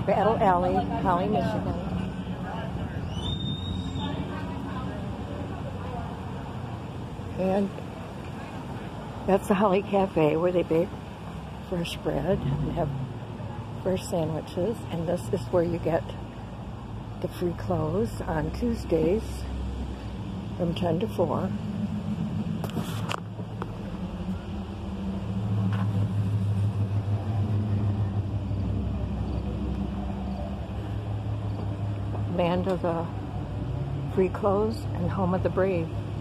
Battle Alley, Holly, Michigan. And that's the Holly Cafe where they bake fresh bread and have fresh sandwiches. And this is where you get the free clothes on Tuesdays from 10 to 4. Land of the free clothes and home of the brave.